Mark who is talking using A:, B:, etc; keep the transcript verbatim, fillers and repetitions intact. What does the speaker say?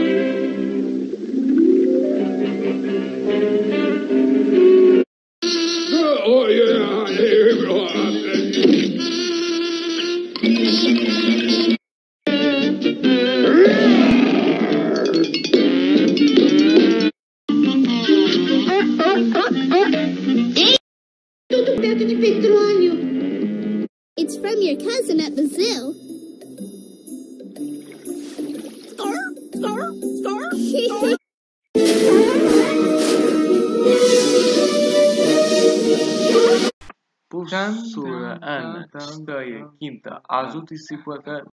A: It's from your cousin at the zoo. Scar, scar, scar.
B: Puxando a Ana, que está quinta às últimas